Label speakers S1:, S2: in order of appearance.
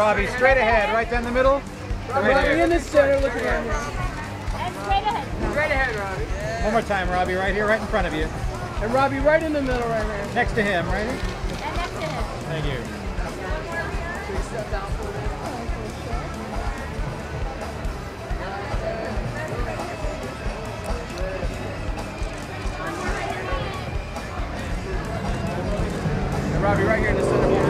S1: Robbie, straight ahead, right down the middle.
S2: Robbie in the center, look around here.
S3: And straight ahead.
S2: Straight ahead, Robbie.
S1: One more time, Robbie, right here, right in front of you.
S2: And Robbie right in the middle right here.
S1: Next to him, right here.
S3: And next to him.
S1: Thank you. And Robbie right here in the center.